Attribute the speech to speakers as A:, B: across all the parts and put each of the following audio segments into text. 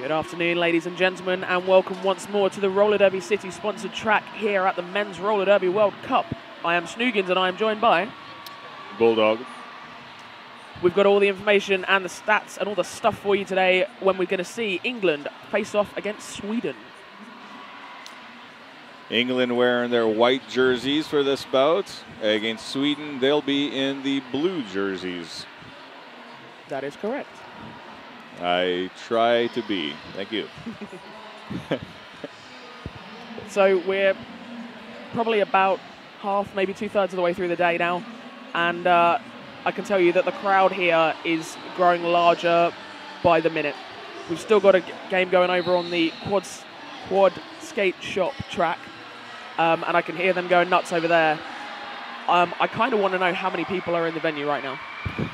A: Good afternoon, ladies and gentlemen, and welcome once more to the Roller Derby City sponsored track here at the Men's Roller Derby World Cup. I am Snoogans and I am joined by
B: Bulldog.
A: We've got all the information and the stats and all the stuff for you today when we're going to see England face off against Sweden.
B: England wearing their white jerseys for this bout. Against Sweden, they'll be in the blue jerseys.
A: That is correct.
B: I try to be. Thank you.
A: So we're probably about half, maybe two-thirds of the way through the day now. And I can tell you that the crowd here is growing larger by the minute. We've still got a game going over on the quad skate shop track. And I can hear them going nuts over there. I kind of want to know how many people are in the venue right now.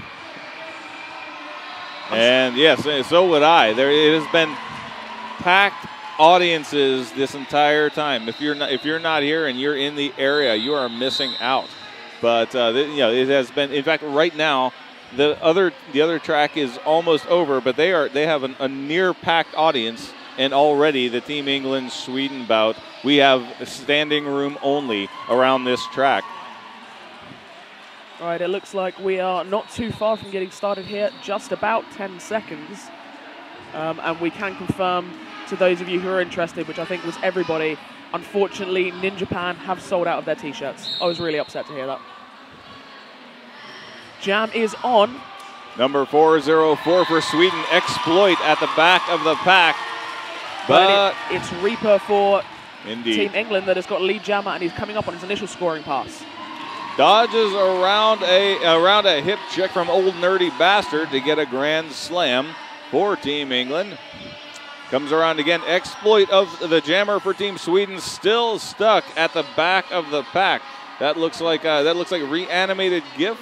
B: And yes, so would I. It has been packed audiences this entire time. If you're not here and you're in the area, you are missing out. But it has been. In fact, right now, the other track is almost over, but they have a near packed audience. And already the Team England Sweden bout, we have standing room only around this track.
A: All right, it looks like we are not too far from getting started here, just about 10 seconds. And we can confirm to those of you who are interested, which I think was everybody, unfortunately, Ninja Japan have sold out of their T-shirts. I was really upset to hear that. Jam is on.
B: Number 404 for Sweden, Exploit at the back of the pack. But
A: it's Reaper for
B: indeed.
A: Team England that has got lead jammer, and he's coming up on his initial scoring pass.
B: Dodges around a hip check from Old Nerdy Bastard to get a grand slam for Team England. Comes around again. Exploit of the jammer for Team Sweden, still stuck at the back of the pack. That looks like reanimated GIF.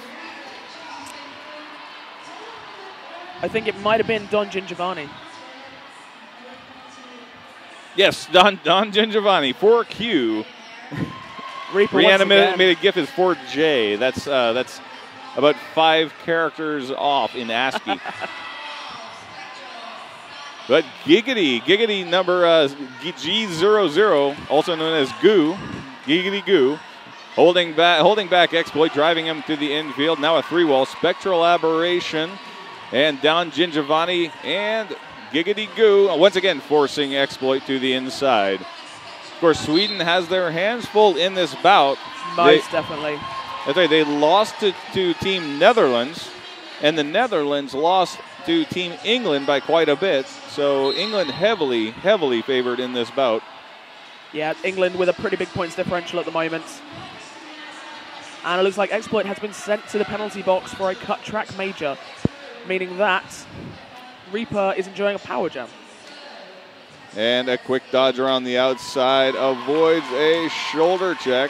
A: I think it might have been Don Gingiovanni.
B: Yes, Don Gingiovanni, 4Q.
A: Reaper
B: reanimated GIF is 4J. That's about 5 characters off in ASCII. But Giggity number G00, also known as Goo, Giggity Goo, holding back Exploit, driving him to the infield. Now a 3-wall, Spectral Aberration, and Don Gingiovanni and Giggity Goo once again forcing Exploit to the inside. Of course, Sweden has their hands full in this bout.
A: Most definitely.
B: They lost to Team Netherlands, and the Netherlands lost to Team England by quite a bit. So England heavily favored in this bout.
A: Yeah, England with a pretty big points differential at the moment. And it looks like Exploit has been sent to the penalty box for a cut track major, meaning that Reaper is enjoying a power jam.
B: And a quick dodge around the outside avoids a shoulder check.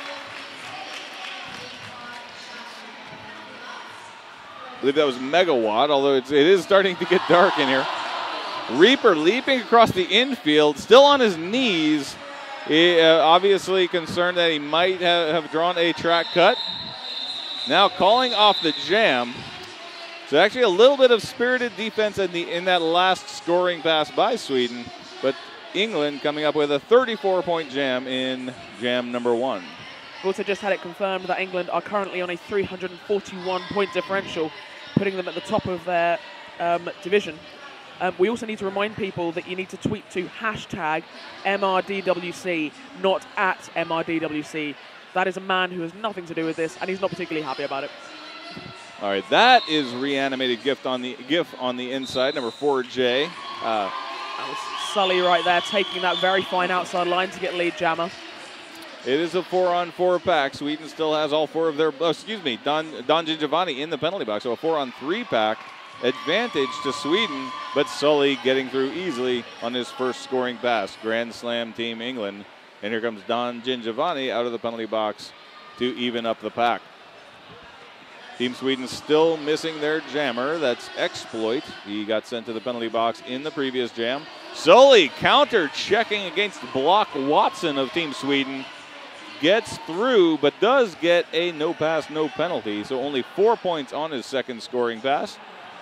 B: I believe that was Megawatt, although it is starting to get dark in here. Reaper leaping across the infield, still on his knees. He, obviously concerned that he might have drawn a track cut. Now calling off the jam. So actually a little bit of spirited defense in that last scoring pass by Sweden, but England coming up with a 34-point jam in jam number 1.
A: We've also just had it confirmed that England are currently on a 341-point differential, putting them at the top of their division. We also need to remind people that you need to tweet to hashtag MRDWC, not at MRDWC. That is a man who has nothing to do with this, and he's not particularly happy about it.
B: All right, that is reanimated GIF on the inside, number 4J.
A: That was Sully right there, taking that very fine outside line to get lead jammer.
B: It is a 4-on-4 pack. Sweden still has all 4 of their, Don Gingiovanni in the penalty box, so a 4-on-3 pack. Advantage to Sweden, but Sully getting through easily on his first scoring pass. Grand Slam Team England. And here comes Don Gingiovanni out of the penalty box to even up the pack. Team Sweden still missing their jammer. That's Exploit. He got sent to the penalty box in the previous jam. Sully counter-checking against Block Watson of Team Sweden. Gets through, but does get a no pass, no penalty. So only 4 points on his second scoring pass.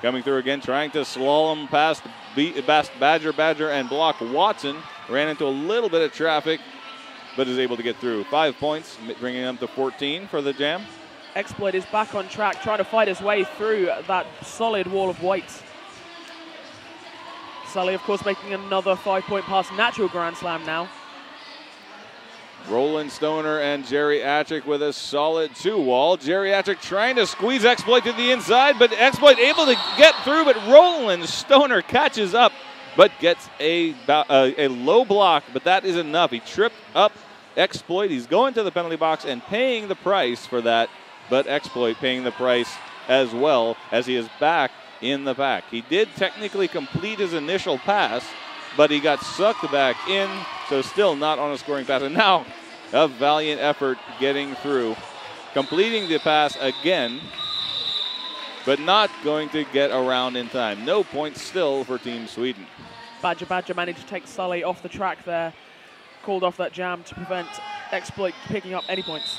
B: Coming through again, trying to slalom past Badger, and block Watson. Ran into a little bit of traffic, but is able to get through. 5 points, bringing them to 14 for the Jam.
A: Exploit is back on track, trying to fight his way through that solid wall of weights. Sully, of course, making another 5-point pass. Natural Grand Slam now.
B: Roland Stoner and Jerry Attrick with a solid 2-wall. Jerry Attrick trying to squeeze Exploit to the inside, but Exploit able to get through, but Roland Stoner catches up, but gets a low block, but that is enough. He tripped up Exploit. He's going to the penalty box and paying the price for that, but Exploit paying the price as well as he is back in the pack. He did technically complete his initial pass, but he got sucked back in, so still not on a scoring pass. And now a valiant effort getting through, completing the pass again, but not going to get around in time. No points still for Team Sweden.
A: Badger managed to take Sully off the track there, called off that jam to prevent Exploit picking up any points.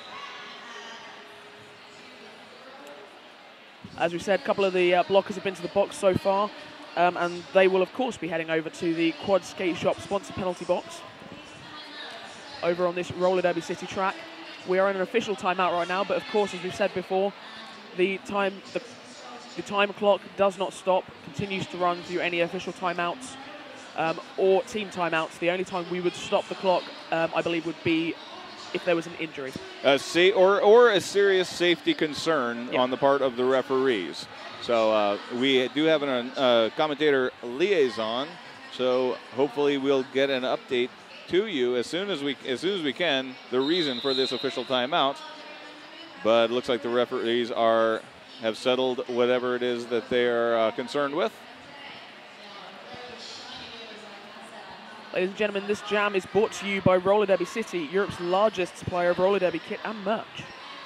A: As we said, a couple of the blockers have been to the box so far, and they will, of course, be heading over to the Quad Skate Shop sponsor penalty box over on this Roller Derby City track. We are in an official timeout right now, but of course, as we've said before, the time clock does not stop, continues to run through any official timeouts or team timeouts. The only time we would stop the clock, I believe, would be if there was an injury.
B: Or a serious safety concern on the part of the referees. So we do have a commentator liaison, so hopefully we'll get an update to you as soon as we can, the reason for this official timeout. But it looks like the referees have settled whatever it is that they are concerned with.
A: Ladies and gentlemen, this jam is brought to you by Roller Derby City, Europe's largest supplier of roller derby kit and merch.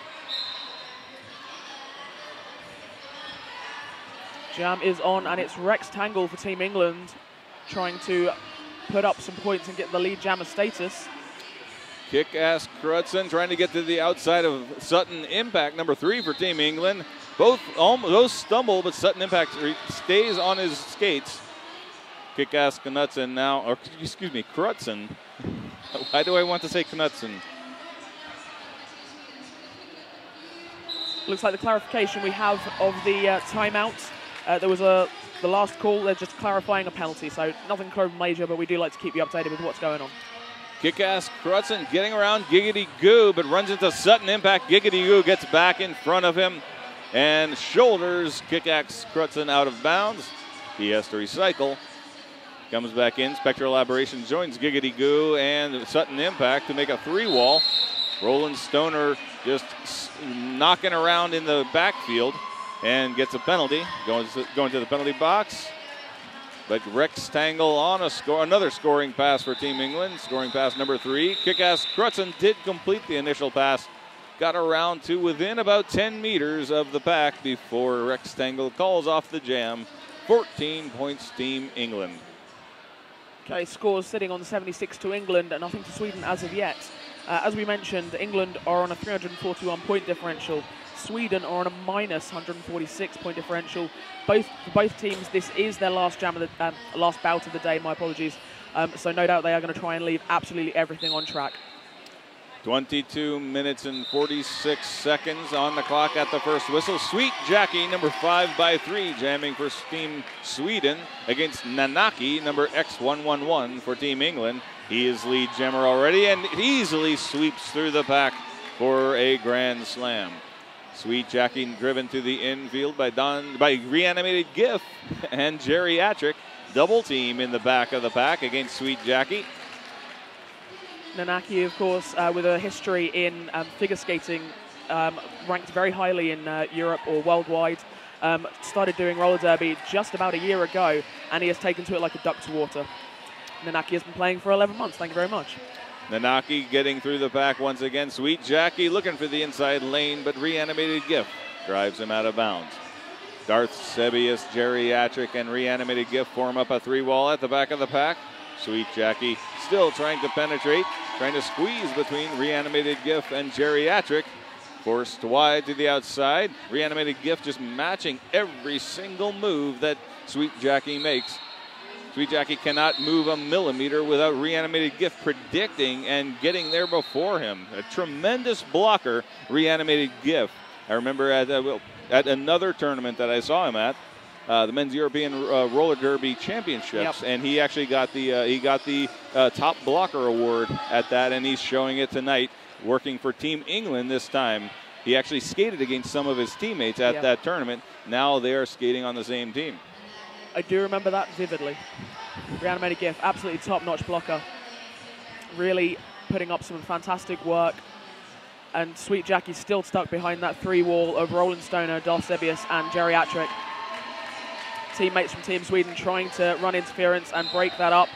A: Jam is on, and it's Rex Tangle for Team England, trying to put up some points and get the lead jammer status.
B: Kick-ass Crutzen trying to get to the outside of Sutton Impact, number 3 for Team England. Both stumble, but Sutton Impact stays on his skates. Kick-ass Knutzen now, or excuse me, Crutzen. Why do I want to say Knutzen?
A: Looks like the clarification we have of the timeout. There was the last call, they're just clarifying a penalty, so nothing major, but we do like to keep you updated with what's going on.
B: Kick-ass Crutzen getting around Giggity Goo, but runs into Sutton Impact. Giggity Goo gets back in front of him and shoulders Kick-ass Crutzen out of bounds. He has to recycle. Comes back in. Spectral Aberration joins Giggity Goo and Sutton Impact to make a 3-wall. Roland Stoner just knocking around in the backfield and gets a penalty. Going to the penalty box. But Rex Tangle on another scoring pass for Team England. Scoring pass number 3. Kick-ass Crutzen did complete the initial pass. Got around to within about 10 meters of the pack before Rex Tangle calls off the jam. 14 points Team England.
A: Okay, scores sitting on 76 to England and nothing to Sweden as of yet. As we mentioned, England are on a 341-point differential. Sweden are on a minus 146-point differential. For both teams, this is their last last bout of the day. My apologies. So no doubt they are going to try and leave absolutely everything on track.
B: 22 minutes and 46 seconds on the clock at the first whistle. Sweet Jackie, number 5 by 3, jamming for Team Sweden against Nanaki, number X111 for Team England. He is lead jammer already and easily sweeps through the pack for a grand slam. Sweet Jackie driven to the infield by Reanimated GIF and Jerry Attrick. Double team in the back of the pack against Sweet Jackie.
A: Nanaki, of course, with a history in figure skating, ranked very highly in Europe or worldwide. Started doing roller derby just about a year ago, and he has taken to it like a duck to water. Nanaki has been playing for 11 months. Thank you very much.
B: Nanaki getting through the pack once again. Sweet Jackie looking for the inside lane, but Reanimated GIF drives him out of bounds. Darth Sebius, Jerry Attrick, and Reanimated GIF form up a 3-wall at the back of the pack. Sweet Jackie still trying to penetrate, trying to squeeze between Reanimated GIF and Jerry Attrick. Forced wide to the outside. Reanimated Gift just matching every single move that Sweet Jackie makes. Sweet Jackie cannot move a millimeter without Reanimated Gift predicting and getting there before him. A tremendous blocker, Reanimated Gift. I remember at another tournament that I saw him at, the Men's European Roller Derby Championships, and he actually got the top blocker award at that, and he's showing it tonight, working for Team England this time. He actually skated against some of his teammates at that tournament. Now they are skating on the same team.
A: I do remember that vividly. Reanimated Gift, absolutely top-notch blocker. Really putting up some fantastic work. And Sweet Jackie still stuck behind that three-wall of Roland Stoner, Darcebius, and Geriatric. Teammates from Team Sweden trying to run interference and break that up.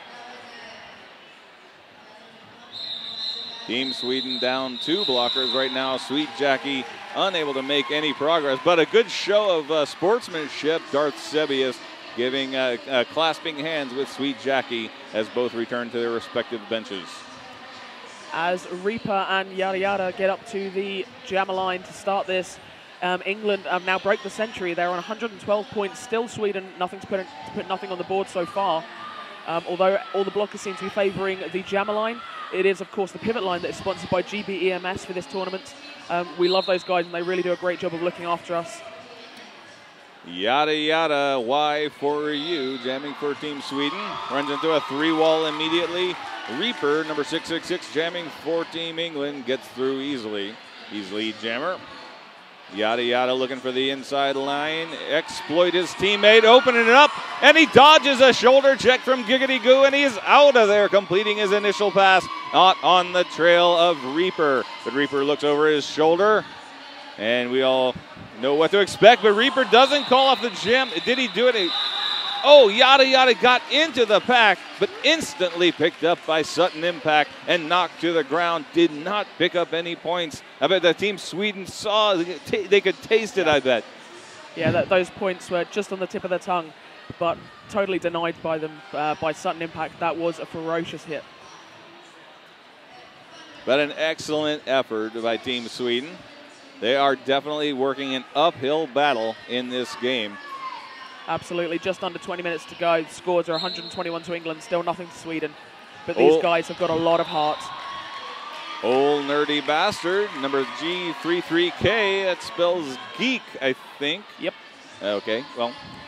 B: Team Sweden down 2 blockers right now. Sweet Jackie unable to make any progress, but a good show of sportsmanship. Darcebius giving clasping hands with Sweet Jackie as both return to their respective benches.
A: As Reaper and Yada Yada get up to the jammer line to start this, England now break the century. They're on 112 points. Still Sweden, nothing to put nothing on the board so far. Although all the blockers seem to be favouring the jammer line. It is, of course, the pivot line that is sponsored by GB EMS for this tournament. We love those guys, and they really do a great job of looking after us.
B: Yada Yada, why for you? Jamming for Team Sweden. Runs into a 3-wall immediately. Reaper, number 666, jamming for Team England. Gets through easily. He's lead jammer. Yada Yada looking for the inside line. Exploit his teammate, opening it up, and he dodges a shoulder check from Giggity Goo, and he is out of there, completing his initial pass, not on the trail of Reaper. But Reaper looks over his shoulder, and we all know what to expect, but Reaper doesn't call off the jam. Did he do it? Oh, Yada Yada got into the pack, but instantly picked up by Sudden Impact and knocked to the ground. Did not pick up any points. I bet the Team Sweden saw, they could taste it, I bet.
A: Yeah, those points were just on the tip of their tongue, but totally denied by them, by Sudden Impact. That was a ferocious hit.
B: But an excellent effort by Team Sweden. They are definitely working an uphill battle in this game.
A: Absolutely, just under 20 minutes to go. The scores are 121 to England, still nothing to Sweden. But these guys have got a lot of heart.
B: Old Nerdy Bastard, number G33K, that spells geek, I think.
A: Yep.
B: Okay, well.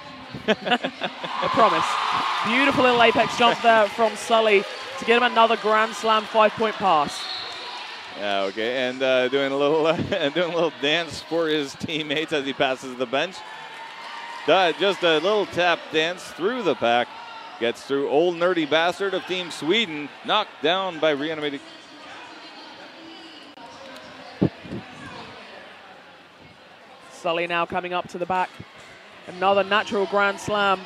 A: I promise. Beautiful little apex jump there from Sully to get him another Grand Slam 5-point pass.
B: Yeah, okay, and doing a little dance for his teammates as he passes the bench. Just a little tap dance through the pack. Gets through Old Nerdy Bastard of Team Sweden. Knocked down by Reanimated.
A: Sully now coming up to the back. Another natural Grand Slam.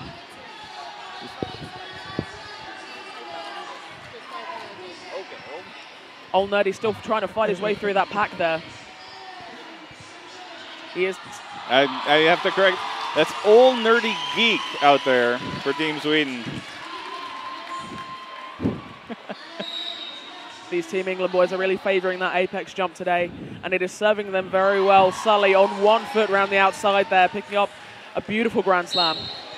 A: Old Nerdy still trying to fight his way through that pack there. He is.
B: I have to correct. That's Old Nerdy Geek out there for Team Sweden.
A: These Team England boys are really favouring that apex jump today, and it is serving them very well. Sully on 1 foot around the outside there, picking up a beautiful Grand Slam.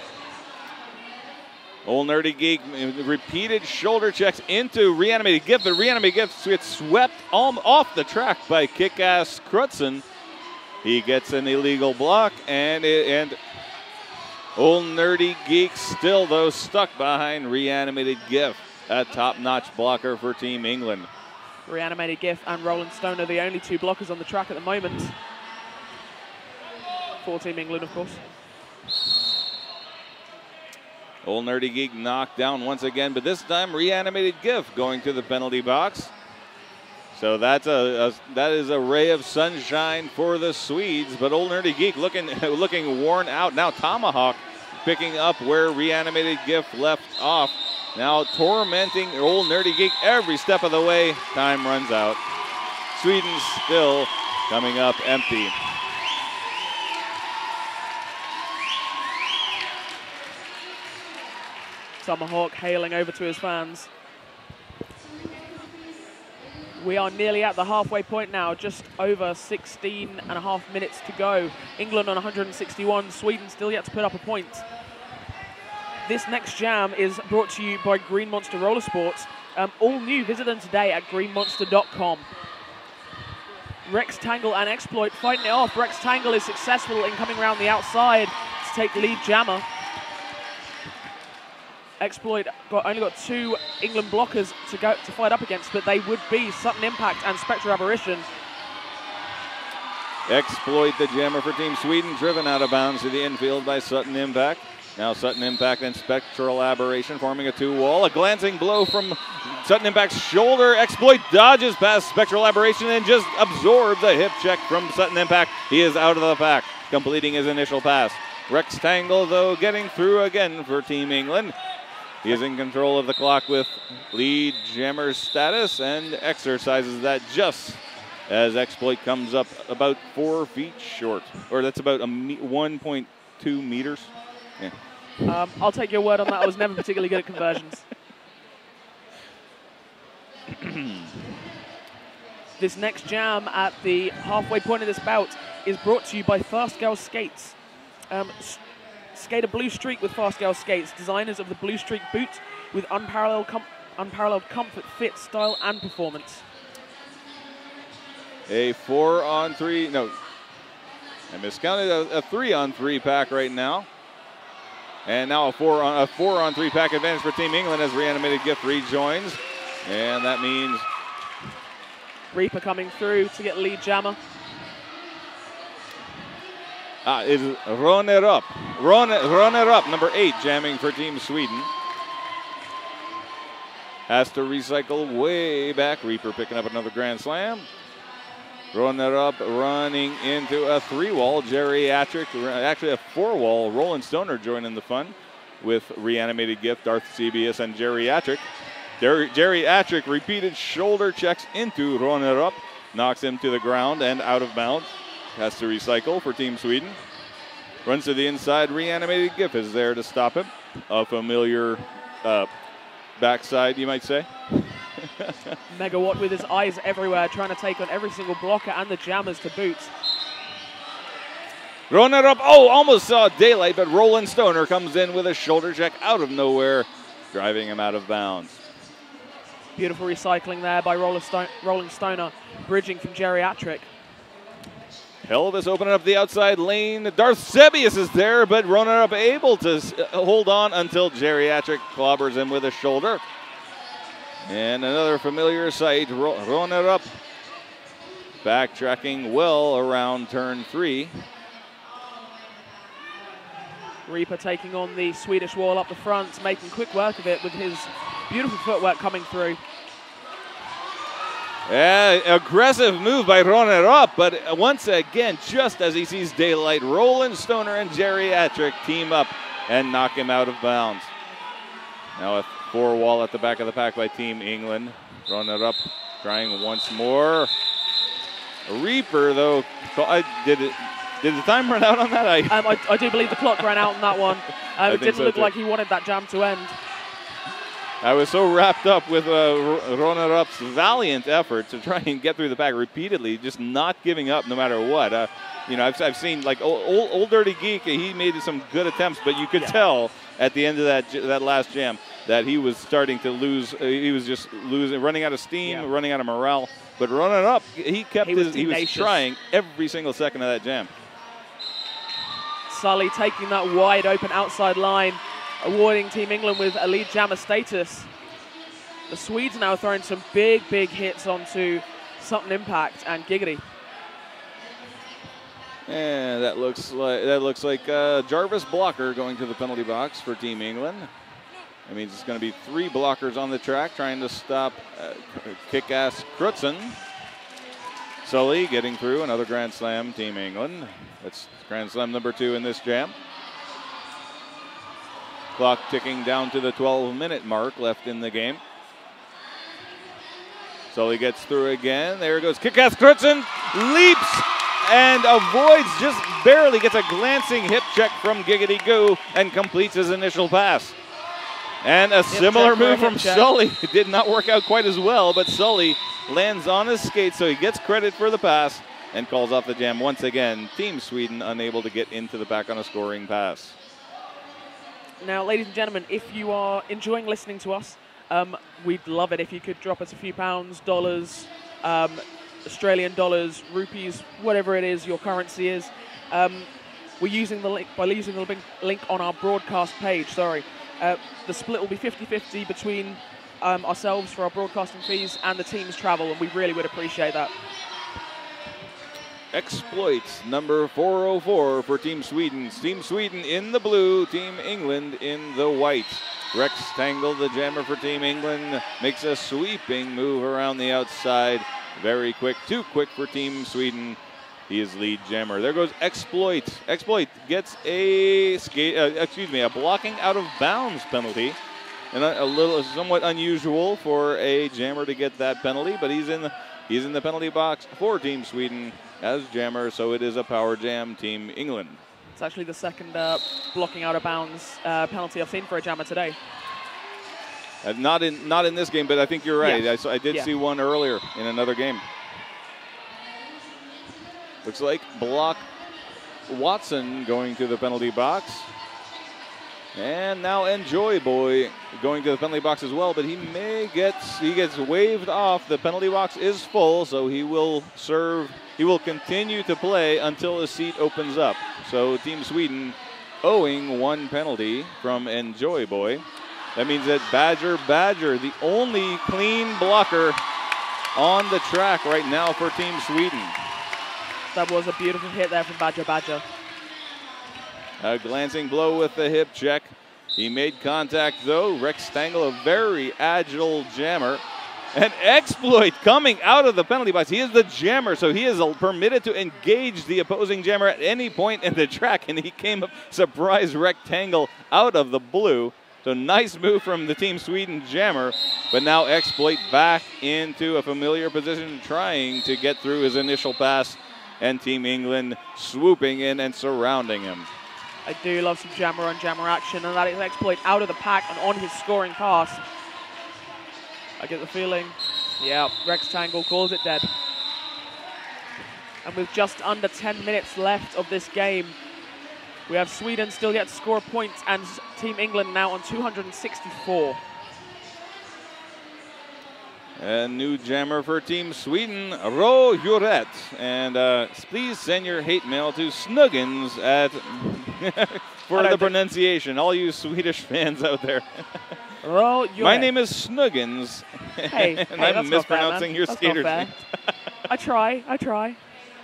B: Old Nerdy Geek, repeated shoulder checks into Reanimated Gift, but Reanimated Gift gets swept off the track by Kick-Ass Crutzen. He gets an illegal block, and Old Nerdy Geek still, though, stuck behind Reanimated Gift, a top-notch blocker for Team England.
A: Reanimated Gift and Roland Stone are the only 2 blockers on the track at the moment. For Team England, of course.
B: Old Nerdy Geek knocked down once again, but this time Reanimated Gift going to the penalty box. So that is a ray of sunshine for the Swedes, but Old Nerdy Geek looking worn out. Now Tomahawk picking up where Reanimated Gift left off. Now tormenting Old Nerdy Geek every step of the way. Time runs out. Sweden still coming up empty.
A: Tomahawk hailing over to his fans. We are nearly at the halfway point now, just over 16.5 minutes to go. England on 161, Sweden still yet to put up a point. This next jam is brought to you by Green Monster Roller Sports. All new, visit them today at greenmonster.com. Rex Tangle and Exploit fighting it off. Rex Tangle is successful in coming around the outside to take lead jammer. Exploit only got 2 England blockers to fight up against, but they would be Sudden Impact and Spectral Aberration.
B: Exploit, the jammer for Team Sweden, driven out of bounds to the infield by Sudden Impact. Now Sudden Impact and Spectral Aberration forming a 2-wall. A glancing blow from Sudden Impact's shoulder. Exploit dodges past Spectral Aberration and just absorbs a hip check from Sudden Impact. He is out of the pack, completing his initial pass. Rex Tangle, though, getting through again for Team England. He is in control of the clock with lead jammer status and exercises that just as Exploit comes up about 4 feet short. Or that's about 1.2 meters. Yeah.
A: I'll take your word on that. I was never particularly good at conversions. This next jam at the halfway point of this bout is brought to you by Fast Girl Skates. Skate a blue streak with Fast Girl Skates, designers of the blue streak boot with unparalleled comfort, fit, style, and performance.
B: A 4-on-3, no, I miscounted, a 3-on-3 pack right now. And now a 4-on-3 pack advantage for Team England as Reanimated Gift rejoins. And that means
A: Reaper coming through to get lead jammer.
B: Is Runner Up. Runner Up, number 8, jamming for Team Sweden. Has to recycle way back. Reaper picking up another Grand Slam. Runner Up running into a 3-wall. Geriatric, actually a 4-wall. Roland Stoner joining the fun with Reanimated Gift, Darth CBS, and Geriatric. Geriatric repeated shoulder checks into Runner Up. Knocks him to the ground and out of bounds. Has to recycle for Team Sweden. Runs to the inside. Reanimated Gift is there to stop him. A familiar backside, you might say.
A: Megawatt with his eyes everywhere, trying to take on every single blocker and the jammers to boot.
B: Runner Up. Oh, almost saw daylight, but Roland Stoner comes in with a shoulder check out of nowhere, driving him out of bounds.
A: Beautiful recycling there by Rolling Stoner, bridging from Geriatric.
B: Elvis opening up the outside lane. Darth Sebius is there, but Runner Up able to hold on until Geriatric clobbers him with a shoulder. And another familiar sight, Runner Up backtracking well around turn 3.
A: Reaper taking on the Swedish wall up the front, making quick work of it with his beautiful footwork coming through.
B: Aggressive move by Runner Up, but once again, just as he sees daylight, Roland Stoner and Geriatric team up and knock him out of bounds. Now a 4-wall at the back of the pack by Team England. Runner Up trying once more. Reaper, though, did the time run out on that?
A: I do believe the clock ran out on that one. It didn't look like he wanted that jam to end.
B: I was so wrapped up with Runner Up's valiant effort to try and get through the pack repeatedly, just not giving up no matter what. I've seen like old Dirty Geek. He made some good attempts, but you could tell at the end of that last jam that he was starting to lose. He was just losing, running out of steam, running out of morale. But Runner Up, he was trying every single second of that jam.
A: Sully taking that wide open outside line, awarding Team England with a lead jammer status. The Swedes now throwing some big hits onto Sudden Impact and Giggity.
B: And that looks like Jarvis Blocker going to the penalty box for Team England. That means it's going to be 3 blockers on the track trying to stop kick-ass Crutzen. Sully getting through, another Grand Slam, Team England. That's Grand Slam number 2 in this jam. Clock ticking down to the 12-minute mark left in the game. Sully gets through again. There goes Kick-Ass Crutzen, leaps and avoids, just barely gets a glancing hip check from Giggity Goo and completes his initial pass. And a similar move from Sully. It did not work out quite as well, but Sully lands on his skate, so he gets credit for the pass and calls off the jam once again. Team Sweden unable to get into the back on a scoring pass.
A: Now, ladies and gentlemen, if you are enjoying listening to us, we'd love it if you could drop us a few pounds, dollars, Australian dollars, rupees, whatever it is your currency is. We're using the link, by using the link on our broadcast page, sorry. The split will be 50-50 between ourselves for our broadcasting fees and the team's travel, and we really would appreciate that.
B: Exploits number 404 for Team Sweden. Team Sweden in the blue, Team England in the white. Rectangle, the jammer for Team England, makes a sweeping move around the outside. Very quick, too quick for Team Sweden. He is lead jammer. There goes Exploit. Exploit gets a a blocking out of bounds penalty. And a little, somewhat unusual for a jammer to get that penalty, but he's in the penalty box for Team Sweden as jammer, so it is a power jam, Team England.
A: It's actually the second blocking out of bounds penalty I've seen for a jammer today.
B: Not in this game, but I think you're right.
A: Yeah.
B: I did see one earlier in another game. Looks like block Watson going to the penalty box. And now Enjoy Boy going to the penalty box as well, but he gets waved off. The penalty box is full, so he will continue to play until his seat opens up. So Team Sweden owing one penalty from Enjoy Boy. That means that Badger, the only clean blocker on the track right now for Team Sweden.
A: That was a beautiful hit there from Badger.
B: A glancing blow with the hip check. He made contact though. Rectangle, a very agile jammer. An Exploit coming out of the penalty box. He is the jammer, so he is permitted to engage the opposing jammer at any point in the track, and he came up surprise rectangle out of the blue. So nice move from the Team Sweden jammer, but now Exploit back into a familiar position, trying to get through his initial pass, and Team England swooping in and surrounding him.
A: I do love some jammer on jammer action, and that is Exploit out of the pack and on his scoring pass. I get the feeling, yeah, Rectangle calls it dead. And with just under 10 minutes left of this game, we have Sweden still yet to score a point, and Team England now on 264.
B: A new jammer for Team Sweden, Ro Juret. And please send your hate mail to Snuggins at for the pronunciation. All you Swedish fans out there.
A: Ro Juret.
B: My name is Snuggins.
A: Hey,
B: and I'm mispronouncing your skater's name.
A: I try.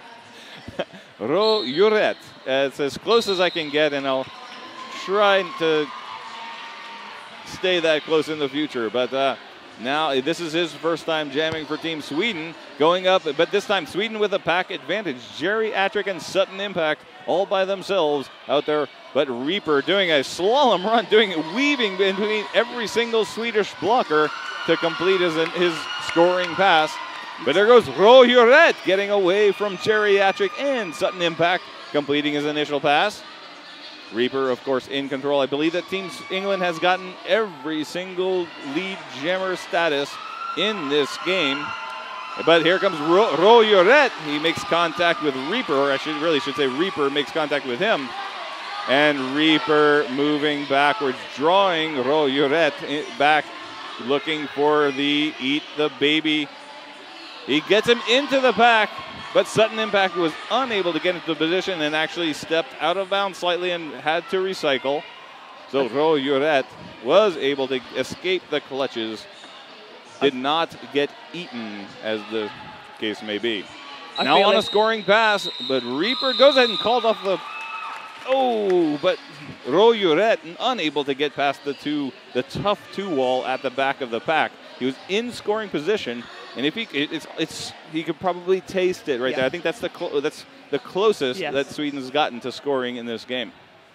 B: Ro Juret. It's as close as I can get, and I'll try to stay that close in the future. But now this is his first time jamming for Team Sweden, going up, but this time Sweden with a pack advantage. Jerry Attrick and Sutton Impact all by themselves out there, but Reaper doing a slalom run, weaving between every single Swedish blocker to complete his scoring pass. But there goes Ro Juret getting away from Jerry Attrick and Sutton Impact, completing his initial pass. Reaper, of course, in control. I believe that Team England has gotten every single lead jammer status in this game. But here comes Ro Juret. He makes contact with Reaper, or I should say Reaper makes contact with him. And Reaper moving backwards, drawing Ro Juret back, looking for the Eat the Baby. He gets him into the pack, but Sutton Impact was unable to get into the position and actually stepped out of bounds slightly and had to recycle. So Ro Juret was able to escape the clutches, did not get eaten, as the case may be. Now on a scoring pass, but Reaper goes ahead and called off the... Oh, but Ro Juret unable to get past the tough two wall at the back of the pack. He was in scoring position, and if he could probably taste it right there. I think that's the closest that Sweden's gotten to scoring in this game.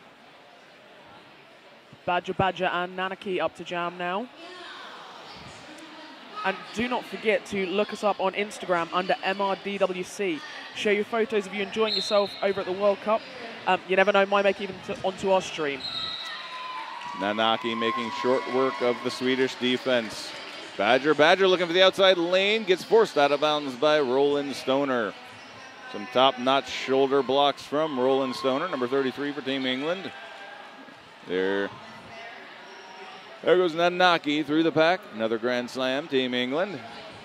A: Badger and Nanaki up to jam now. And do not forget to look us up on Instagram under MRDWC. Share your photos of you enjoying yourself over at the World Cup. You never know, might make it even onto our stream.
B: Nanaki making short work of the Swedish defense. Badger looking for the outside lane. Gets forced out of bounds by Roland Stoner. Some top-notch shoulder blocks from Roland Stoner, number 33 for Team England. There goes Nanaki through the pack. Another Grand Slam, Team England.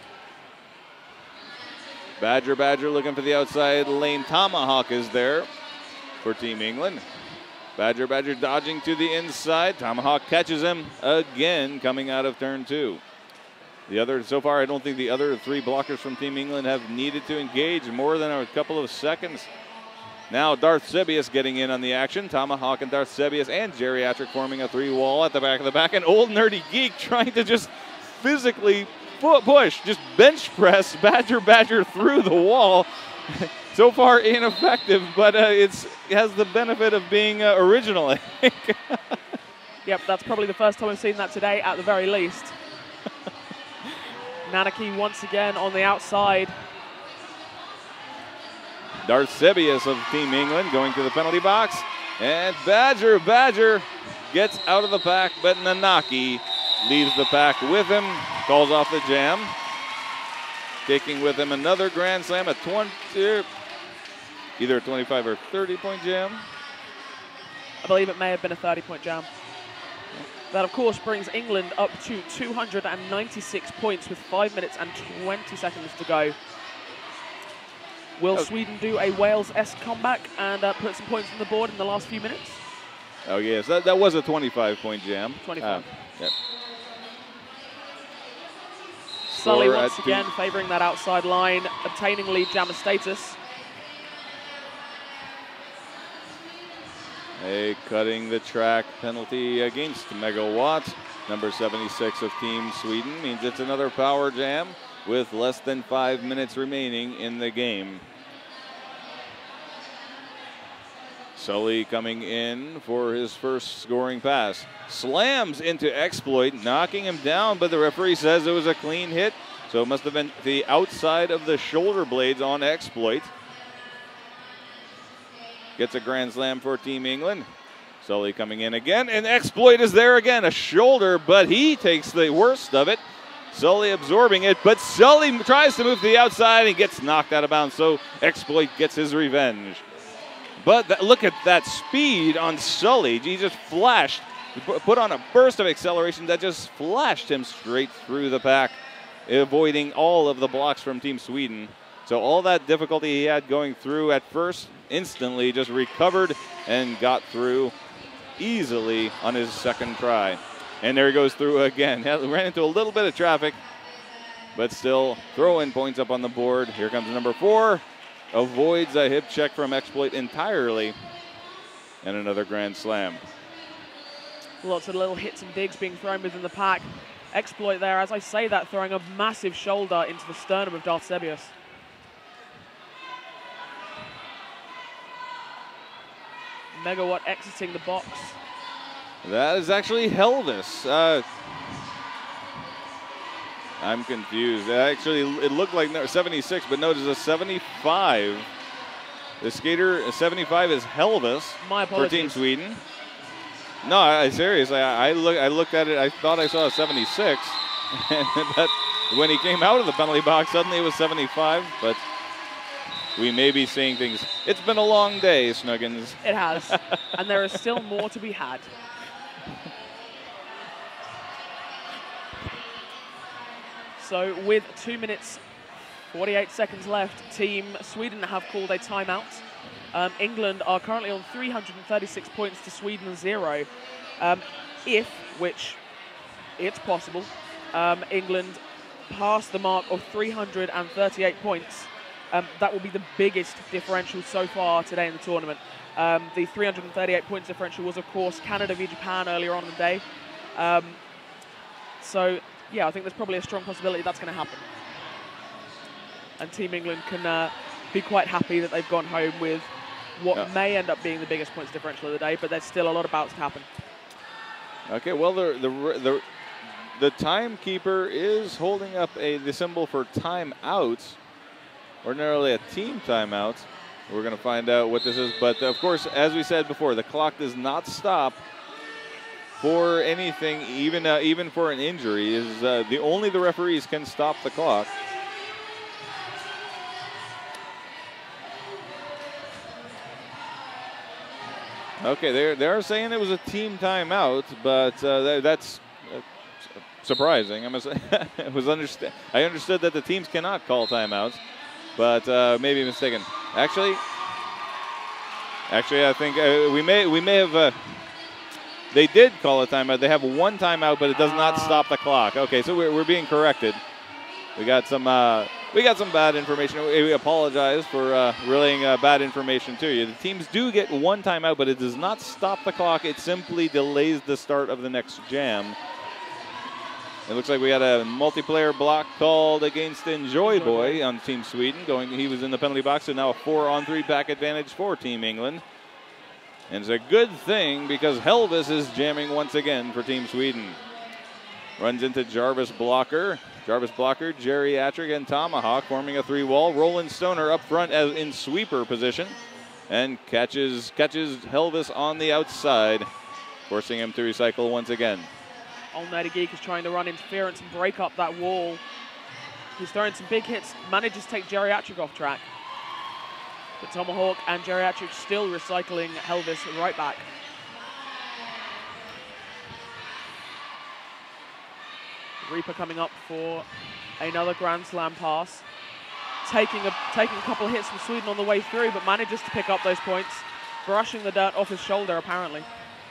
B: Badger looking for the outside lane. Tomahawk is there for Team England. Badger dodging to the inside. Tomahawk catches him again coming out of turn 2. So far, I don't think the other 3 blockers from Team England have needed to engage more than a couple of seconds. Now Darth Sebius getting in on the action. Tomahawk and Darth Sebius and Geriatric forming a 3-wall at the back of the back. And Old Nerdy Geek trying to just physically push, just bench press Badger through the wall. So far ineffective, but it has the benefit of being original, I think.
A: Yep, that's probably the first time we've seen that today at the very least. Nanaki once again on the outside.
B: Darth Sebius of Team England going to the penalty box. And Badger gets out of the pack, but Nanaki leaves the pack with him, calls off the jam. Taking with him another Grand Slam, either a 25 or 30-point jam.
A: I believe it may have been a 30-point jam. That, of course, brings England up to 296 points with 5 minutes and 20 seconds to go. Will Sweden do a Wales-esque comeback and put some points on the board in the last few minutes?
B: Oh, yes. That was a 25-point jam.
A: 25.
B: Yep.
A: Sully once again favouring that outside line, obtaining lead jammer status.
B: A cutting the track penalty against Megawatt. Number 76 of Team Sweden means it's another power jam with less than 5 minutes remaining in the game. Sully coming in for his first scoring pass. Slams into Exploit, knocking him down, but the referee says it was a clean hit, so it must have been the outside of the shoulder blades on Exploit. Gets a Grand Slam for Team England. Sully coming in again, and Exploit is there again. A shoulder, but he takes the worst of it. Sully absorbing it, but Sully tries to move to the outside and gets knocked out of bounds, so Exploit gets his revenge. But look at that speed on Sully. He just flashed, put on a burst of acceleration that just flashed him straight through the pack, avoiding all of the blocks from Team Sweden. So all that difficulty he had going through at first, instantly just recovered and got through easily on his second try. And there he goes through again. Ran into a little bit of traffic, but still throwing points up on the board. Here comes number 4. Avoids a hip check from Exploit entirely. And another Grand Slam.
A: Lots of little hits and digs being thrown within the pack. Exploit there, as I say that, throwing a massive shoulder into the sternum of Darth Sebius. Megawatt exiting the box.
B: That is actually Helvis. I'm confused. Actually, it looked like 76, but notice a 75. The skater 75 is Helvis for Team Sweden. No, seriously, I looked at it. I thought I saw a 76, but when he came out of the penalty box, suddenly it was 75. But we may be seeing things. It's been a long day, Snuggins.
A: It has, and there is still more to be had. So with 2 minutes, 48 seconds left, Team Sweden have called a timeout. England are currently on 336 points to Sweden 0. Which it's possible, England pass the mark of 338 points, that will be the biggest differential so far today in the tournament. The 338 points differential was, of course, Canada v Japan earlier on in the day. So, yeah, I think there's probably a strong possibility that's going to happen. And Team England can be quite happy that they've gone home with what may end up being the biggest points differential of the day, but there's still a lot about to happen. Okay,
B: well, the timekeeper is holding up the symbol for timeouts, ordinarily a team timeout. We're going to find out what this is, but of course, as we said before, the clock does not stop for anything, even for an injury. Is only the referees can stop the clock. Okay, they are saying it was a team timeout, but that's surprising. I understood that the teams cannot call timeouts, but maybe mistaken. Actually, I think we may have. They did call a timeout. They have one timeout, but it does not stop the clock. Okay, so we're being corrected. We got some bad information. We apologize for relaying bad information to you. The teams do get one timeout, but it does not stop the clock. It simply delays the start of the next jam. It looks like we had a multiplayer block called against Enjoy Boy on Team Sweden. He was in the penalty box, so now a 4-on-3 back advantage for Team England. And it's a good thing because Helvis is jamming once again for Team Sweden. Runs into Jarvis Blocker. Geriatric, and Tomahawk forming a 3-wall. Roland Stoner up front as in sweeper position and catches Helvis on the outside, forcing him to recycle once again.
A: Old Nerdy Geek is trying to run interference and break up that wall. He's throwing some big hits, manages to take Geriatric off track. But Tomahawk and Geriatric still recycling Helvis right back. Reaper coming up for another Grand Slam pass. Taking a couple of hits from Sweden on the way through, but manages to pick up those points. Brushing the dirt off his shoulder, apparently.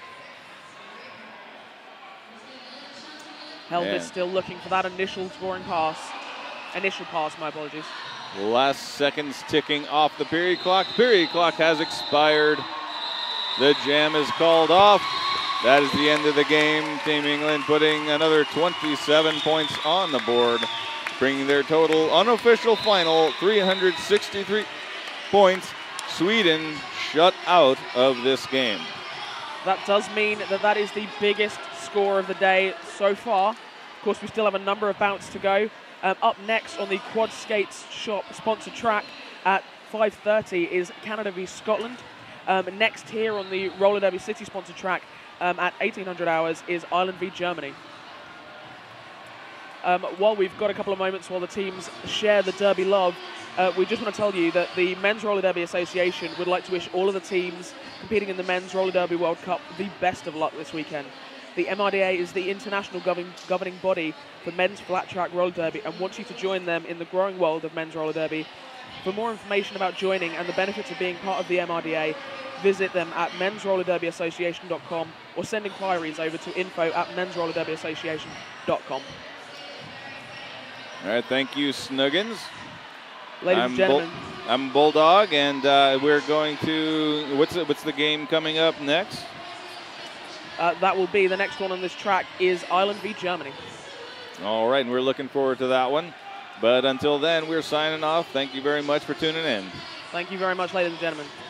A: Helvis still looking for that initial scoring pass. Initial pass, my apologies.
B: Last seconds ticking off the period clock. Period clock has expired. The jam is called off. That is the end of the game. Team England putting another 27 points on the board, bringing their total unofficial final 363 points. Sweden shut out of this game.
A: That does mean that is the biggest score of the day so far. Of course, we still have a number of bouts to go. Up next on the Quad Skates Shop sponsored track at 5:30 is Canada v Scotland. Next here on the Roller Derby City sponsored track at 1800 hours is Ireland v Germany. While we've got a couple of moments while the teams share the Derby love, we just want to tell you that the Men's Roller Derby Association would like to wish all of the teams competing in the Men's Roller Derby World Cup the best of luck this weekend. The MRDA is the international governing body for men's flat track roller derby and wants you to join them in the growing world of men's roller derby. For more information about joining and the benefits of being part of the MRDA, visit them at mensrollerderbyassociation.com or send inquiries over to info@mensrollerderbyassociation.com.
B: All right, thank you, Snuggins.
A: Ladies and gentlemen,
B: I'm Bulldog, and we're going to. What's the game coming up next?
A: That will be the next one on this track is Ireland v Germany.
B: All right, and we're looking forward to that one. But until then, we're signing off. Thank you very much for tuning in.
A: Thank you very much, ladies and gentlemen.